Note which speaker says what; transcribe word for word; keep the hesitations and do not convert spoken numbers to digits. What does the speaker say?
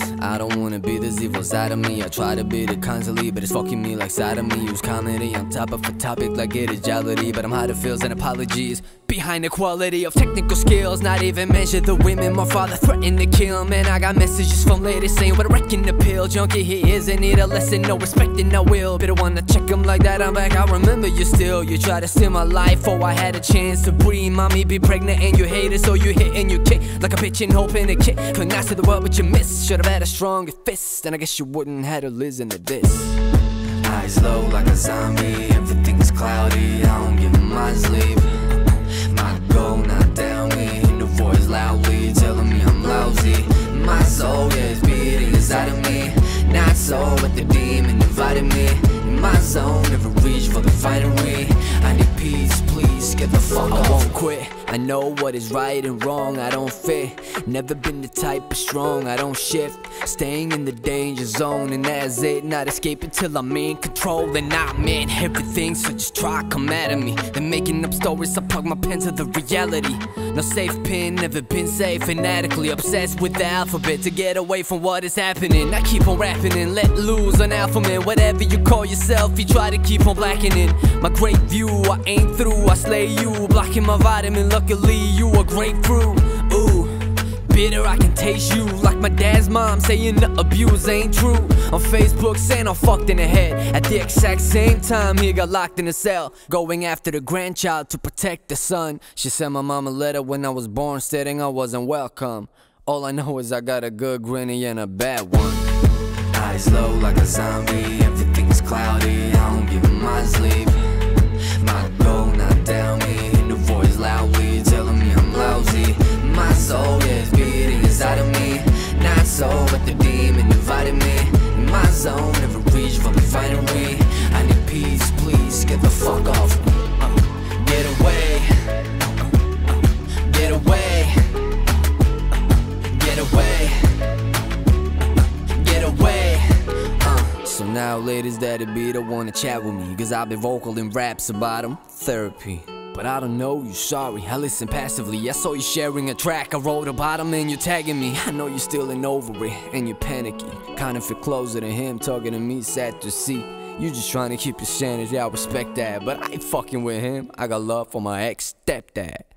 Speaker 1: I don't wanna be this evil side of me. I try to be the constantly, but it's fucking me like sodomy. Use comedy on top of a topic like it is jollity, but I'm hard to feels and apologies behind the quality of technical skills. Not even mention the women my father threatened to kill. Man, I got messages from ladies saying what a wrecking the pill junkie he is, and need a lesson, no respect and no will. But I wanna check him like that, I'm back, I remember you still. You try to steal my life, oh I had a chance to breathe. Mommy be pregnant and you hate it, so you hit and you kick like a bitch and hoping to kick. Put nice to the world but you miss. Should've had a stronger fist, and I guess you wouldn't have to listen to this. Eyes low like a zombie, everything's cloudy, I don't get my sleep. My goal not down me, and the voice loudly telling me I'm lousy. My soul, yeah, is beating inside of me. Not so, but the demon divided me. In my zone, never reach for the finery. I need peace, please, get the fuck off. I won't quit, I know what is right and wrong. I don't fit, never been the type of strong. I don't shift, staying in the danger zone, and that's it. Not escaping till I'm in control, and I meant everything, so just try, come at me. Then making up stories, I plug my pen to the reality. No safe pin, never been safe, fanatically obsessed with the alphabet to get away from what is happening. I keep on rapping and let loose on alpha man. Whatever you call yourself, you try to keep on blackening my great view. I ain't through, I slay you, blocking my vitamin. Luckily you a grapefruit. Ooh, bitter, I can taste you. Like my dad's mom saying the abuse ain't true. On Facebook saying I'm fucked in the head. At the exact same time he got locked in a cell, going after the grandchild to protect the son. She sent my mom a letter when I was born stating I wasn't welcome. All I know is I got a good granny and a bad one. Eyes low like a zombie, everything's cloudy, I don't get my sleep. My goal not down me, and the voice loudly telling me I'm lousy. My soul, yeah, is beating inside of me. Not so, but the demon divided me. In my zone, never reach for the finery. I need peace, please, get the fuck off. uh, Get away, uh, get away, uh, get away, uh, get away. uh. So now ladies that'd be the one to chat with me, cause I've been vocal in raps about them, therapy. But I don't know you, sorry, I listen passively. I saw you sharing a track, I wrote about him and you're tagging me. I know you're still in over it and you're panicky, kind of feel closer to him, talking to me, sad to see. You just trying to keep your sanity, I respect that, but I ain't fucking with him. I got love for my ex-stepdad.